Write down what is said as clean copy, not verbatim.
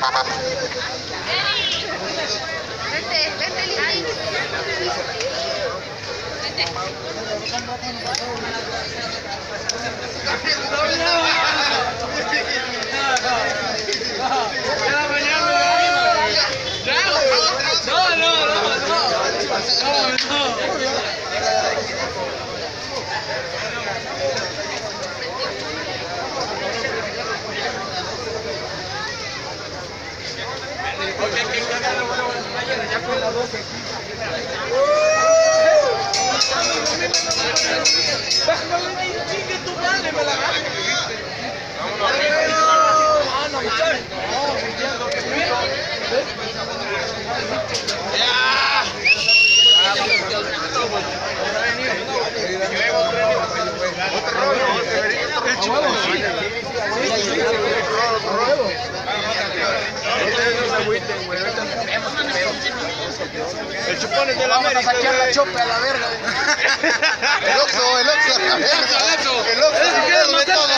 Vente, Lili. Chingue tu madre, me la agarré. El chupón es de la América. Vamos a saquear la chope a la verga. El Oxxo, el Oxxo. El Oxxo.